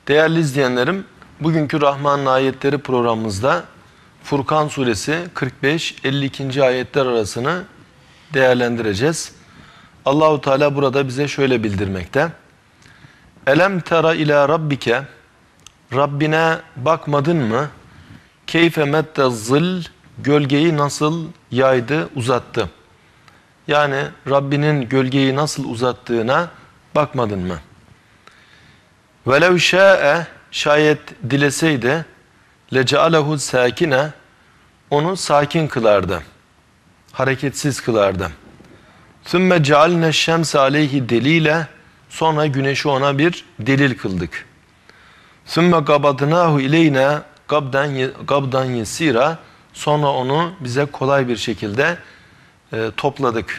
Değerli izleyenlerim, bugünkü Rahman'ın ayetleri programımızda Furkan suresi 45-52. ayetler arasını değerlendireceğiz. Allahu Teala burada bize şöyle bildirmekte. Elem tera ila rabbike, Rabbine bakmadın mı? Keyfe medde zil, gölgeyi nasıl yaydı, uzattı. Yani Rabbinin gölgeyi nasıl uzattığına bakmadın mı? Velev şa'e, şayet dileseydi, lecealehu sakine, onu sakin kılardı, hareketsiz kılardı. Sümme cealne şemse aleyhi delile, sonra güneşi ona bir delil kıldık. Sümme gabadnahu ileyne gabdan yesira, sonra onu bize kolay bir şekilde topladık.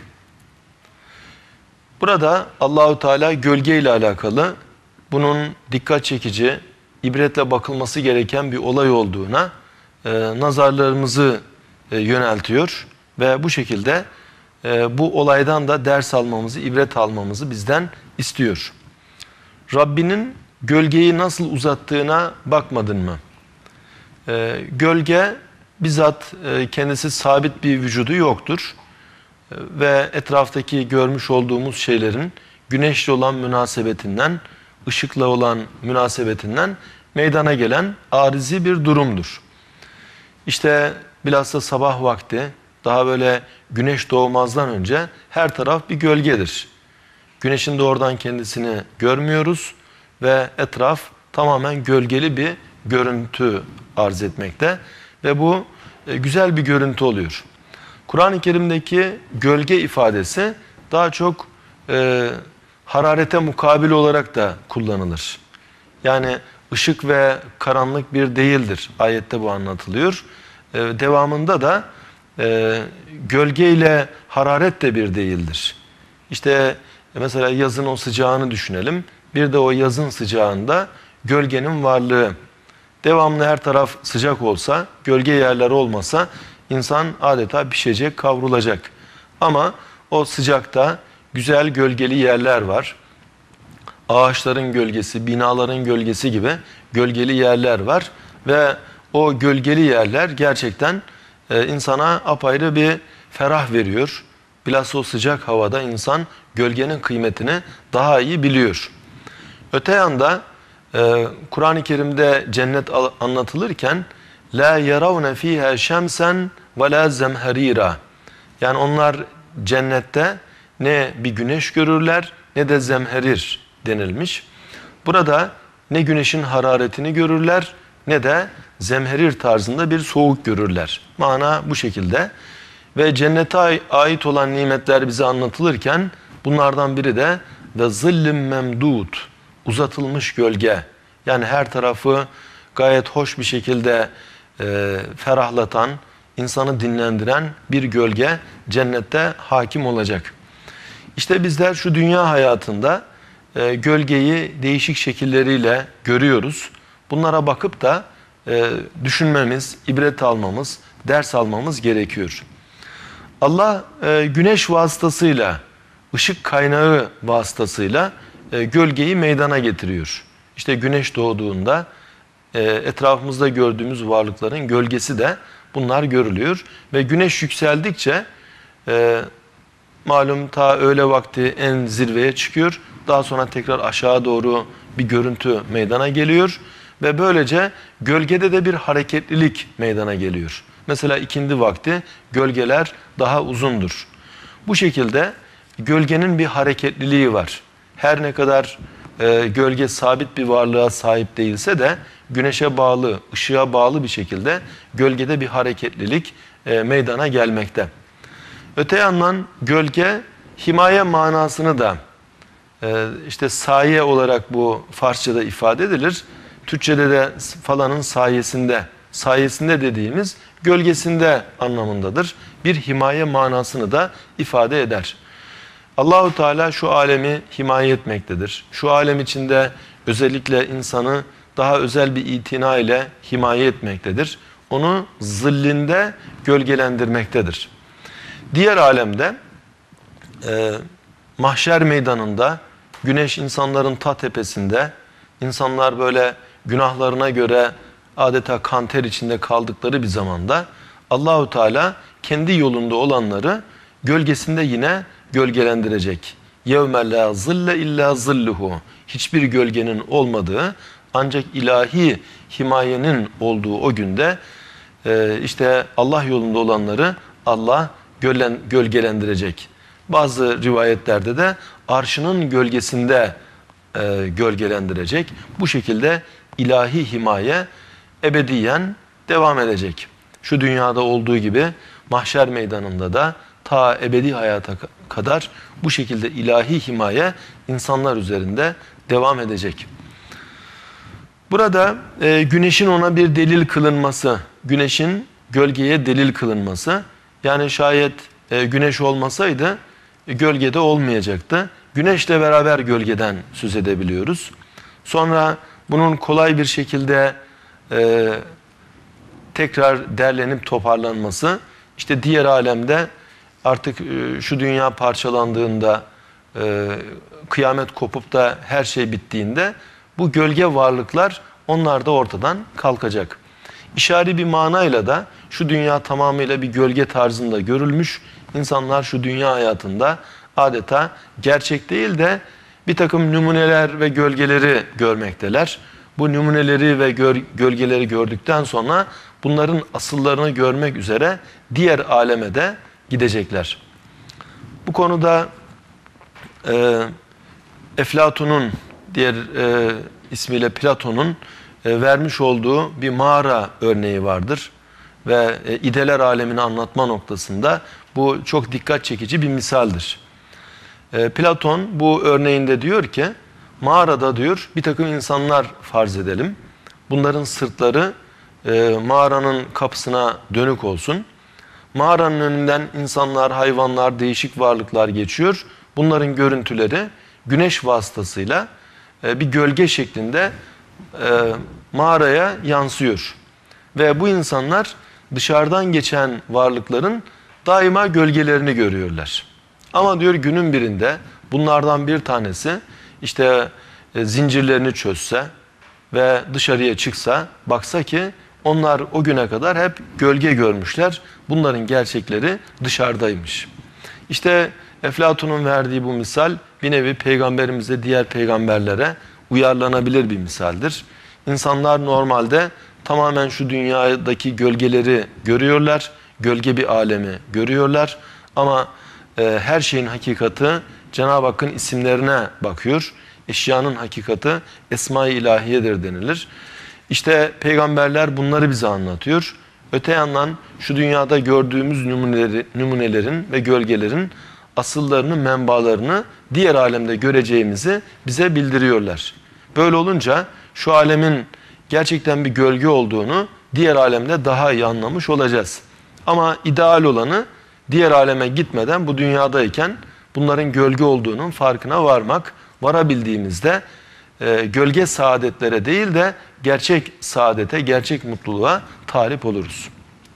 Burada Allahu Teala gölge ile alakalı bunun dikkat çekici, ibretle bakılması gereken bir olay olduğuna nazarlarımızı yöneltiyor ve bu şekilde bu olaydan da ders almamızı, ibret almamızı bizden istiyor. Rabbinin gölgeyi nasıl uzattığına bakmadın mı? Gölge bizzat kendisi sabit bir vücudu yoktur ve etraftaki görmüş olduğumuz şeylerin güneşle olan münasebetinden, ışıkla olan münasebetinden meydana gelen arizi bir durumdur. İşte bilhassa sabah vakti, daha böyle güneş doğmazdan önce her taraf bir gölgedir. Güneşin doğrudan kendisini görmüyoruz ve etraf tamamen gölgeli bir görüntü arz etmekte ve bu güzel bir görüntü oluyor. Kur'an-ı Kerim'deki gölge ifadesi daha çok hararete mukabil olarak da kullanılır. Yani ışık ve karanlık bir değildir. Ayette bu anlatılıyor. Devamında da gölge ile hararet de bir değildir. İşte mesela yazın o sıcağını düşünelim. Bir de o yazın sıcağında gölgenin varlığı. Devamlı her taraf sıcak olsa, gölge yerler olmasa insan adeta pişecek, kavrulacak. Ama o sıcakta güzel gölgeli yerler var. Ağaçların gölgesi, binaların gölgesi gibi gölgeli yerler var. Ve o gölgeli yerler gerçekten insana apayrı bir ferah veriyor. Bilhassa o sıcak havada insan gölgenin kıymetini daha iyi biliyor. Öte yanda Kur'an-ı Kerim'de cennet anlatılırken la yaravne fiha şemsen ve la zemherira. Yani onlar cennette ne bir güneş görürler ne de zemherir denilmiş. Burada ne güneşin hararetini görürler ne de zemherir tarzında bir soğuk görürler. Mana bu şekilde. Ve cennete ait olan nimetler bize anlatılırken bunlardan biri de ve zillim memdud, uzatılmış gölge. Yani her tarafı gayet hoş bir şekilde ferahlatan, insanı dinlendiren bir gölge cennette hakim olacak. İşte bizler şu dünya hayatında gölgeyi değişik şekilleriyle görüyoruz. Bunlara bakıp da düşünmemiz, ibret almamız, ders almamız gerekiyor. Allah güneş vasıtasıyla, ışık kaynağı vasıtasıyla gölgeyi meydana getiriyor. İşte güneş doğduğunda etrafımızda gördüğümüz varlıkların gölgesi de bunlar görülüyor. Ve güneş yükseldikçe malum ta öğle vakti en zirveye çıkıyor. Daha sonra tekrar aşağı doğru bir görüntü meydana geliyor. Ve böylece gölgede de bir hareketlilik meydana geliyor. Mesela ikindi vakti gölgeler daha uzundur. Bu şekilde gölgenin bir hareketliliği var. Her ne kadar gölge sabit bir varlığa sahip değilse de güneşe bağlı, ışığa bağlı bir şekilde gölgede bir hareketlilik meydana gelmekte. Öte yandan gölge himaye manasını da işte saye olarak bu Farsçada ifade edilir. Türkçede de falanın sayesinde, sayesinde dediğimiz gölgesinde anlamındadır. Bir himaye manasını da ifade eder. Allahu Teala şu alemi himaye etmektedir. Şu alem içinde özellikle insanı daha özel bir itina ile himaye etmektedir. Onu zillinde gölgelendirmektedir. Diğer alemde mahşer meydanında güneş insanların ta tepesinde, insanlar böyle günahlarına göre adeta kanter içinde kaldıkları bir zamanda Allahu Teala kendi yolunda olanları gölgesinde yine gölgelendirecek. يَوْمَ لَا ظِلَّ اِلَّا ظِلُّهُ. Hiçbir gölgenin olmadığı, ancak ilahi himayenin olduğu o günde işte Allah yolunda olanları Allah gölgelendirecek. Bazı rivayetlerde de arşının gölgesinde gölgelendirecek. Bu şekilde ilahi himaye ebediyen devam edecek. Şu dünyada olduğu gibi mahşer meydanında da ta ebedi hayata kadar bu şekilde ilahi himaye insanlar üzerinde devam edecek. Burada güneşin ona bir delil kılınması, güneşin gölgeye delil kılınması, yani şayet güneş olmasaydı gölgede olmayacaktı. Güneşle beraber gölgeden söz edebiliyoruz. Sonra bunun kolay bir şekilde tekrar derlenip toparlanması, işte diğer alemde artık şu dünya parçalandığında, kıyamet kopup da her şey bittiğinde bu gölge varlıklar, onlar da ortadan kalkacak. İşari bir manayla da şu dünya tamamıyla bir gölge tarzında görülmüş. İnsanlar şu dünya hayatında adeta gerçek değil de bir takım numuneler ve gölgeleri görmekteler. Bu numuneleri ve gölgeleri gördükten sonra bunların asıllarını görmek üzere diğer aleme de gidecekler. Bu konuda Eflatun'un, diğer ismiyle Platon'un vermiş olduğu bir mağara örneği vardır. Ve ideler alemini anlatma noktasında bu çok dikkat çekici bir misaldir. Platon bu örneğinde diyor ki, mağarada diyor bir takım insanlar farz edelim. Bunların sırtları mağaranın kapısına dönük olsun. Mağaranın önünden insanlar, hayvanlar, değişik varlıklar geçiyor. Bunların görüntüleri güneş vasıtasıyla bir gölge şeklinde mağaraya yansıyor. Ve bu insanlar dışarıdan geçen varlıkların daima gölgelerini görüyorlar. Ama diyor günün birinde bunlardan bir tanesi işte zincirlerini çözse ve dışarıya çıksa, baksa ki onlar o güne kadar hep gölge görmüşler. Bunların gerçekleri dışarıdaymış. İşte Eflatun'un verdiği bu misal bir nevi peygamberimize, diğer peygamberlere uyarlanabilir bir misaldir. İnsanlar normalde tamamen şu dünyadaki gölgeleri görüyorlar. Gölge bir alemi görüyorlar. Ama her şeyin hakikati Cenab-ı Hakk'ın isimlerine bakıyor. Eşyanın hakikati Esma-i İlahiye'dir denilir. İşte peygamberler bunları bize anlatıyor. Öte yandan şu dünyada gördüğümüz numunelerin ve gölgelerin asıllarını, menbalarını diğer alemde göreceğimizi bize bildiriyorlar. Böyle olunca şu alemin gerçekten bir gölge olduğunu diğer alemde daha iyi anlamış olacağız. Ama ideal olanı diğer aleme gitmeden bu dünyadayken bunların gölge olduğunun farkına varabildiğimizde gölge saadetlere değil de gerçek saadete, gerçek mutluluğa talip oluruz.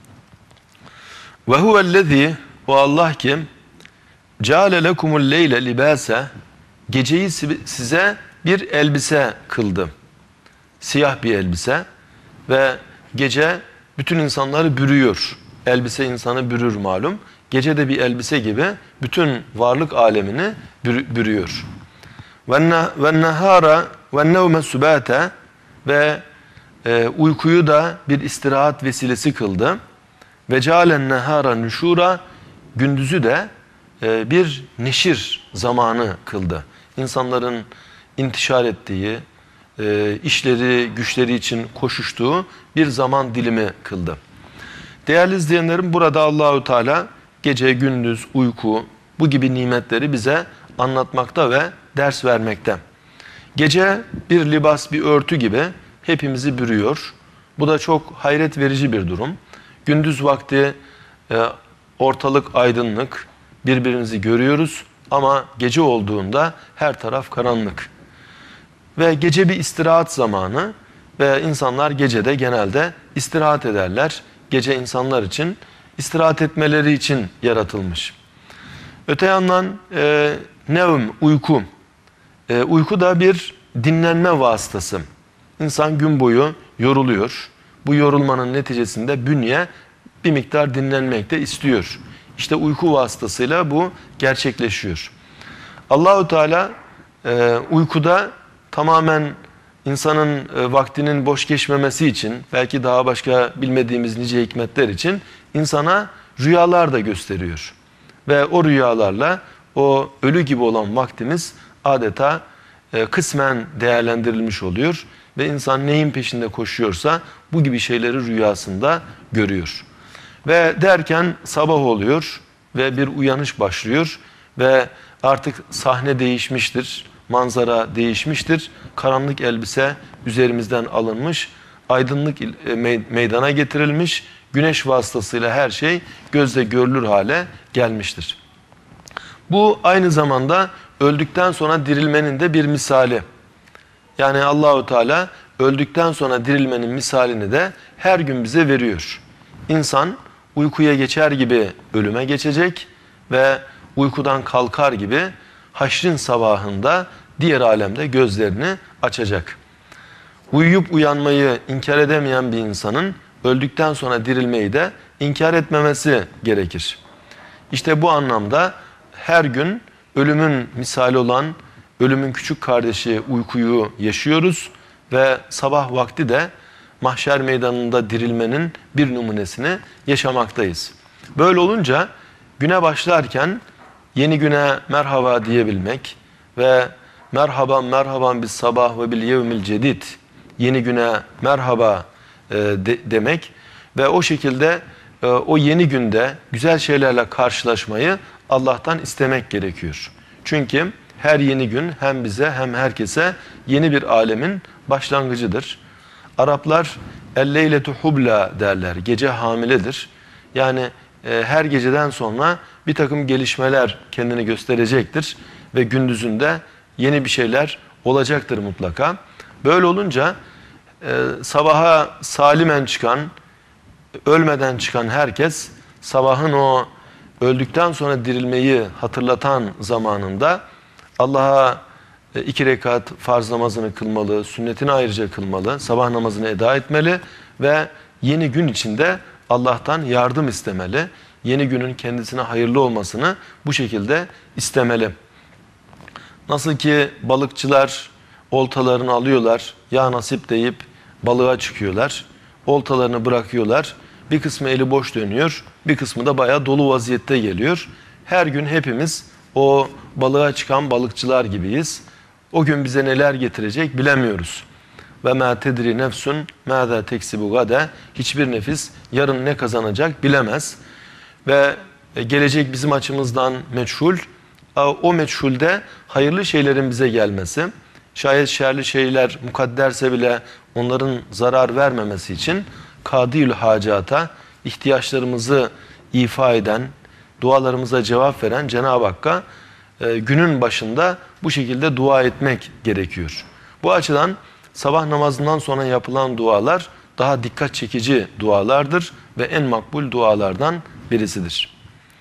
Ve huvellezî, o Allah ki ceale lekumul leyle libâse, geceyi size bir elbise kıldı. Siyah bir elbise ve gece bütün insanları bürüyor. Elbise insanı bürür malum. Gece de bir elbise gibi bütün varlık alemini bürüyor. Ve nehara ve nevme subate, ve uykuyu da bir istirahat vesilesi kıldı. Ve cealen nehara nüşura, gündüzü de bir neşir zamanı kıldı. İnsanların intişar ettiği, işleri, güçleri için koşuştuğu bir zaman dilimi kıldı. Değerli izleyenlerim, burada Allahu Teala gece, gündüz, uyku, bu gibi nimetleri bize anlatmakta ve ders vermekte. Gece bir libas, bir örtü gibi hepimizi bürüyor. Bu da çok hayret verici bir durum. Gündüz vakti ortalık aydınlık, birbirimizi görüyoruz ama gece olduğunda her taraf karanlık. Ve gece bir istirahat zamanı ve insanlar gecede genelde istirahat ederler. Gece insanlar için istirahat etmeleri için yaratılmış. Öte yandan nevm, uyku. Uyku da bir dinlenme vasıtası. İnsan gün boyu yoruluyor. Bu yorulmanın neticesinde bünye bir miktar dinlenmek de istiyor. İşte uyku vasıtasıyla bu gerçekleşiyor. Allahu Teala uykuda tamamen insanın vaktinin boş geçmemesi için, belki daha başka bilmediğimiz nice hikmetler için insana rüyalar da gösteriyor. Ve o rüyalarla o ölü gibi olan vaktimiz adeta kısmen değerlendirilmiş oluyor. Ve insan neyin peşinde koşuyorsa bu gibi şeyleri rüyasında görüyor. Ve derken sabah oluyor ve bir uyanış başlıyor ve artık sahne değişmiştir, manzara değişmiştir. Karanlık elbise üzerimizden alınmış, aydınlık meydana getirilmiş, güneş vasıtasıyla her şey gözle görülür hale gelmiştir. Bu aynı zamanda öldükten sonra dirilmenin de bir misali. Yani Allahu Teala öldükten sonra dirilmenin misalini de her gün bize veriyor. İnsan uykuya geçer gibi ölüme geçecek ve uykudan kalkar gibi haşrin sabahında diğer alemde gözlerini açacak. Uyuyup uyanmayı inkar edemeyen bir insanın öldükten sonra dirilmeyi de inkar etmemesi gerekir. İşte bu anlamda her gün ölümün misali olan ölümün küçük kardeşi uykuyu yaşıyoruz ve sabah vakti de mahşer meydanında dirilmenin bir numunesini yaşamaktayız. Böyle olunca güne başlarken yeni güne merhaba diyebilmek ve merhaban merhaban bis sabah ve bil yevmil cedid, yeni güne merhaba demek ve o şekilde o yeni günde güzel şeylerle karşılaşmayı Allah'tan istemek gerekiyor. Çünkü her yeni gün hem bize hem herkese yeni bir alemin başlangıcıdır. Araplar el-leyletu hubla derler. Gece hamiledir. Yani her geceden sonra bir takım gelişmeler kendini gösterecektir ve gündüzünde yeni bir şeyler olacaktır mutlaka. Böyle olunca sabaha salimen çıkan, ölmeden çıkan herkes sabahın o öldükten sonra dirilmeyi hatırlatan zamanında Allah'a 2 rekat farz namazını kılmalı, sünnetini ayrıca kılmalı, sabah namazını eda etmeli ve yeni gün içinde Allah'tan yardım istemeli. Yeni günün kendisine hayırlı olmasını bu şekilde istemeli. Nasıl ki balıkçılar oltalarını alıyorlar, ya nasip deyip balığa çıkıyorlar. Oltalarını bırakıyorlar. Bir kısmı eli boş dönüyor, bir kısmı da bayağı dolu vaziyette geliyor. Her gün hepimiz o balığa çıkan balıkçılar gibiyiz. O gün bize neler getirecek bilemiyoruz. Ve ma tedri nefsun mâzâ teksibu gade. Hiçbir nefis yarın ne kazanacak bilemez. Ve gelecek bizim açımızdan meçhul. O meçhulde hayırlı şeylerin bize gelmesi, şayet şerli şeyler mukadderse bile onların zarar vermemesi için kadîül hacata, ihtiyaçlarımızı ifa eden, dualarımıza cevap veren Cenab-ı Hakk'a günün başında bu şekilde dua etmek gerekiyor. Bu açıdan sabah namazından sonra yapılan dualar daha dikkat çekici dualardır ve en makbul dualardan birisidir.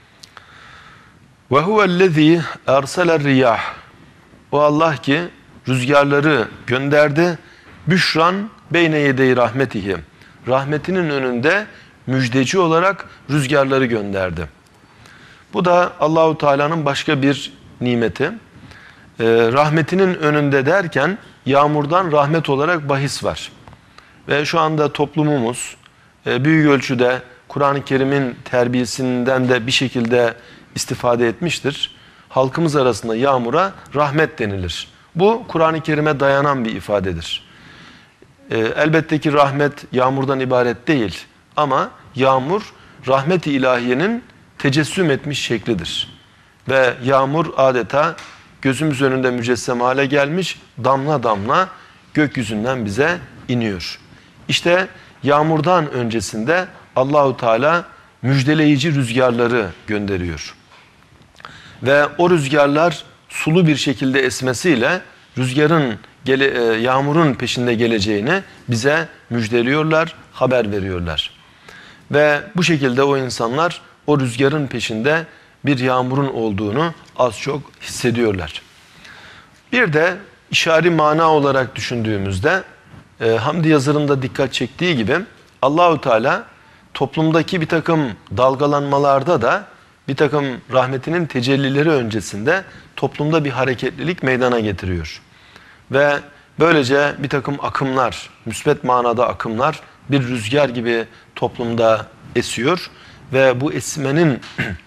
Ve huvellezî erseler riyah. O Allah ki rüzgarları gönderdi. Büşran beyne yedey rahmetihi. Rahmetinin önünde müjdeci olarak rüzgarları gönderdi. Bu da Allahu Teala'nın başka bir nimeti. Rahmetinin önünde derken yağmurdan rahmet olarak bahis var. Ve şu anda toplumumuz büyük ölçüde Kur'an-ı Kerim'in terbiyesinden de bir şekilde istifade etmiştir. Halkımız arasında yağmura rahmet denilir. Bu Kur'an-ı Kerim'e dayanan bir ifadedir. Elbette ki rahmet yağmurdan ibaret değil. Ama yağmur rahmet-i ilahiyenin tecessüm etmiş şeklidir. Ve yağmur adeta gözümüz önünde mücessem hale gelmiş, damla damla gökyüzünden bize iniyor. İşte yağmurdan öncesinde Allahu Teala müjdeleyici rüzgarları gönderiyor. Ve o rüzgarlar sulu bir şekilde esmesiyle yağmurun peşinde geleceğini bize müjdeliyorlar, haber veriyorlar. Ve bu şekilde o insanlar o rüzgarın peşinde bir yağmurun olduğunu az çok hissediyorlar. Bir de İşari mana olarak düşündüğümüzde Hamdi Yazır'ın da dikkat çektiği gibi Allahu Teala toplumdaki bir takım dalgalanmalarda da bir takım rahmetinin tecellileri öncesinde toplumda bir hareketlilik meydana getiriyor. Ve böylece bir takım akımlar, müsbet manada akımlar bir rüzgar gibi toplumda esiyor ve bu esmenin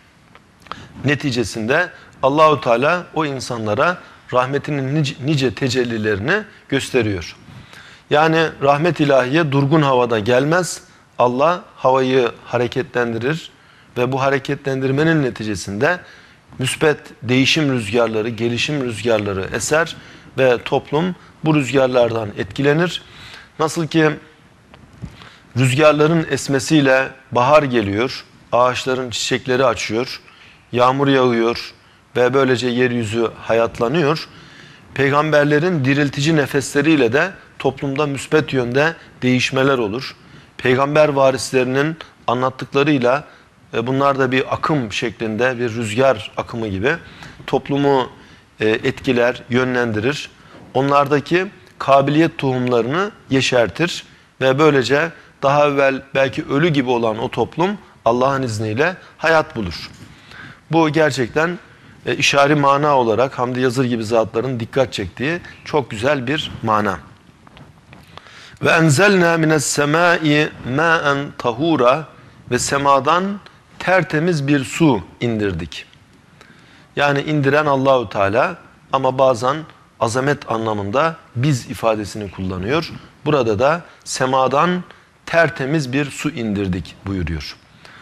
neticesinde Allahu Teala o insanlara rahmetinin nice tecellilerini gösteriyor. Yani rahmet ilahiye durgun havada gelmez. Allah havayı hareketlendirir ve bu hareketlendirmenin neticesinde müsbet değişim rüzgarları, gelişim rüzgarları eser ve toplum bu rüzgarlardan etkilenir. Nasıl ki rüzgarların esmesiyle bahar geliyor, ağaçların çiçekleri açıyor, yağmur yağıyor ve böylece yeryüzü hayatlanıyor. Peygamberlerin diriltici nefesleriyle de toplumda müsbet yönde değişmeler olur. Peygamber varislerinin anlattıklarıyla bunlar da bir akım şeklinde, bir rüzgar akımı gibi toplumu etkiler, yönlendirir. Onlardaki kabiliyet tohumlarını yeşertir ve böylece daha evvel belki ölü gibi olan o toplum Allah'ın izniyle hayat bulur. Bu gerçekten işari mana olarak Hamdi Yazır gibi zatların dikkat çektiği çok güzel bir mana. Ve enzelna mines semai ma'en tahura, ve semadan tertemiz bir su indirdik. Yani indiren Allahu Teala ama bazen azamet anlamında biz ifadesini kullanıyor. Burada da semadan tertemiz bir su indirdik buyuruyor.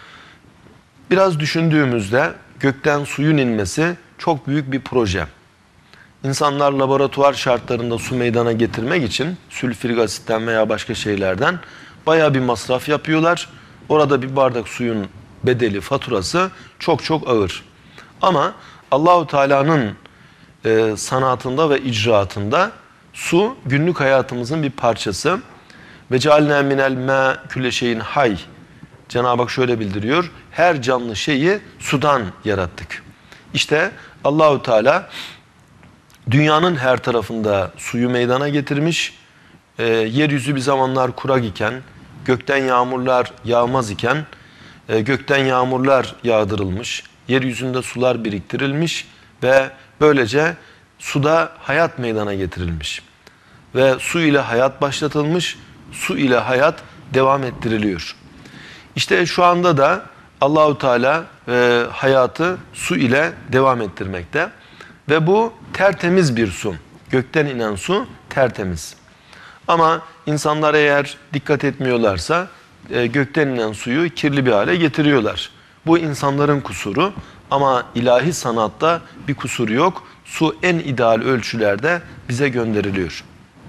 Biraz düşündüğümüzde gökten suyun inmesi çok büyük bir proje. İnsanlar laboratuvar şartlarında su meydana getirmek için sülfürik asitten veya başka şeylerden bayağı bir masraf yapıyorlar. Orada bir bardak suyun bedeli, faturası çok çok ağır. Ama Allahu Teala'nın sanatında ve icraatında su günlük hayatımızın bir parçası. Ve cealna minel ma külle şeyin hay. Cenab-ı Hak şöyle bildiriyor: her canlı şeyi sudan yarattık. İşte Allahu Teala dünyanın her tarafında suyu meydana getirmiş. Yeryüzü bir zamanlar kurak iken, gökten yağmurlar yağmaz iken, gökten yağmurlar yağdırılmış, yeryüzünde sular biriktirilmiş ve böylece suda hayat meydana getirilmiş. Ve su ile hayat başlatılmış, su ile hayat devam ettiriliyor. İşte şu anda da Allahu Teala hayatı su ile devam ettirmekte. Ve bu tertemiz bir su. Gökten inen su tertemiz. Ama insanlar eğer dikkat etmiyorlarsa gökten inen suyu kirli bir hale getiriyorlar. Bu insanların kusuru ama ilahi sanatta bir kusuru yok. Su en ideal ölçülerde bize gönderiliyor.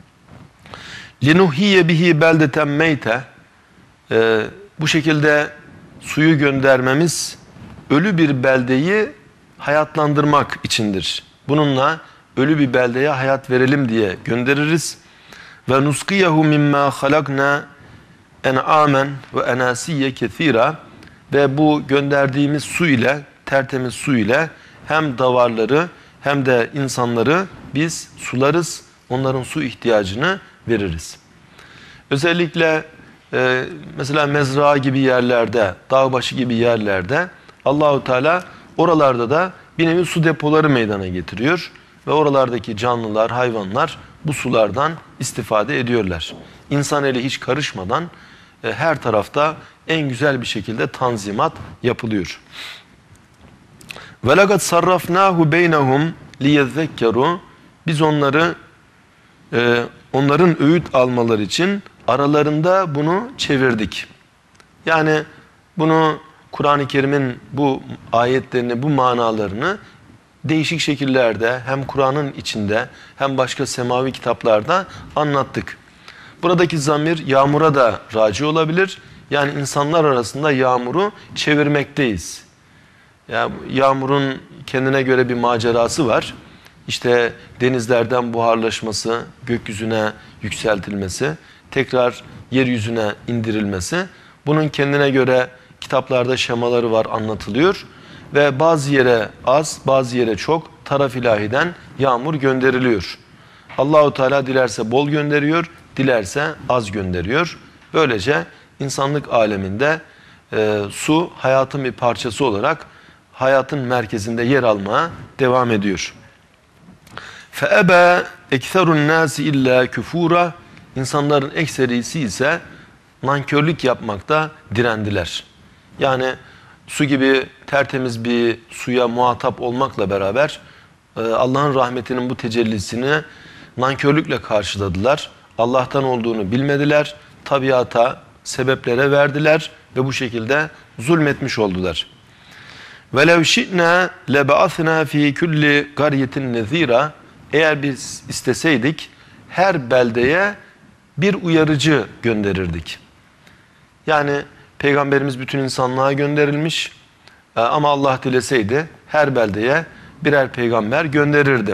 لِنُحِيَ bihi beldeten meyte. Bu şekilde suyu göndermemiz ölü bir beldeyi hayatlandırmak içindir. Bununla ölü bir beldeye hayat verelim diye göndeririz. Ve nuskiyehu mimma halakna en'amen ve enasiye kethira. Ve bu gönderdiğimiz su ile, tertemiz su ile hem davarları hem de insanları biz sularız. Onların su ihtiyacını veririz. Özellikle mesela mezra gibi yerlerde, dağbaşı gibi yerlerde Allahu Teala oralarda da bir nevi su depoları meydana getiriyor ve oralardaki canlılar, hayvanlar bu sulardan istifade ediyorlar. İnsan eli hiç karışmadan her tarafta en güzel bir şekilde tanzimat yapılıyor. Ve lekad sarrafnahu beynehum liyezekkeru. Biz onları onların öğüt almaları için aralarında bunu çevirdik. Yani bunu Kur'an-ı Kerim'in bu ayetlerini, bu manalarını değişik şekillerde hem Kur'an'ın içinde hem başka semavi kitaplarda anlattık. Buradaki zamir yağmura da raci olabilir. Yani insanlar arasında yağmuru çevirmekteyiz. Yani yağmurun kendine göre bir macerası var. İşte denizlerden buharlaşması, gökyüzüne yükseltilmesi, tekrar yeryüzüne indirilmesi. Bunun kendine göre kitaplarda şemaları var, anlatılıyor. Ve bazı yere az, bazı yere çok taraf ilahiden yağmur gönderiliyor. Allahu Teala dilerse bol gönderiyor, dilerse az gönderiyor. Böylece insanlık aleminde su hayatın bir parçası olarak hayatın merkezinde yer almaya devam ediyor. فَأَبَى اَكْثَرُ النَّاسِ اِلَّا كُفُورًا İnsanların ekserisi ise nankörlük yapmakta direndiler. Yani su gibi tertemiz bir suya muhatap olmakla beraber Allah'ın rahmetinin bu tecellisini nankörlükle karşıladılar. Allah'tan olduğunu bilmediler. Tabiata, sebeplere verdiler ve bu şekilde zulmetmiş oldular. وَلَوْ شِئْنَا لَبَعَثْنَا ف۪ي كُلِّ قَرْيَةٍ نَذ۪يرًا Eğer biz isteseydik her beldeye bir uyarıcı gönderirdik. Yani Peygamberimiz bütün insanlığa gönderilmiş ama Allah dileseydi her beldeye birer peygamber gönderirdi.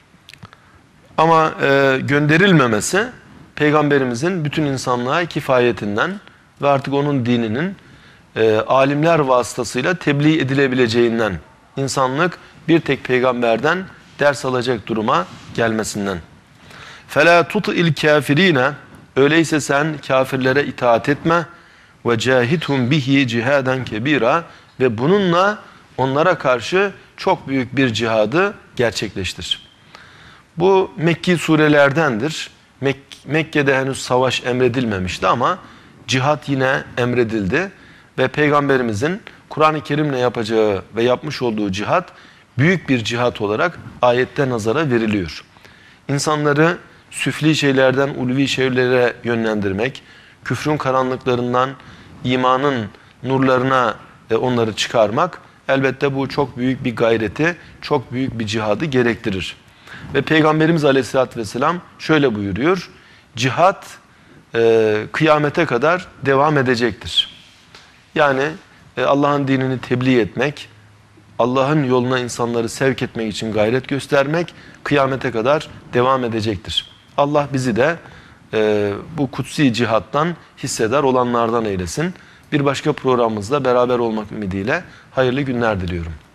Ama gönderilmemesi Peygamberimizin bütün insanlığa kifayetinden ve artık onun dininin alimler vasıtasıyla tebliğ edilebileceğinden, insanlık bir tek peygamberden ders alacak duruma gelmesinden. فَلَا تُطِئِ الْكَافِر۪ينَ Öyleyse sen kafirlere itaat etme ve cahidhum bihi cihaden kebira ve bununla onlara karşı çok büyük bir cihadı gerçekleştir. Bu Mekki surelerdendir. Mekke'de henüz savaş emredilmemişti ama cihat yine emredildi ve Peygamberimizin Kur'an-ı Kerim'le yapacağı ve yapmış olduğu cihat büyük bir cihat olarak ayette nazara veriliyor. İnsanları süfli şeylerden ulvi şeylere yönlendirmek, küfrün karanlıklarından imanın nurlarına onları çıkarmak, elbette bu çok büyük bir gayreti, çok büyük bir cihadı gerektirir. Ve Peygamberimiz Aleyhisselatü Vesselam şöyle buyuruyor, cihat kıyamete kadar devam edecektir. Yani Allah'ın dinini tebliğ etmek, Allah'ın yoluna insanları sevk etmek için gayret göstermek kıyamete kadar devam edecektir. Allah bizi de bu kutsi cihattan hissedar olanlardan eylesin. Bir başka programımızda beraber olmak ümidiyle hayırlı günler diliyorum.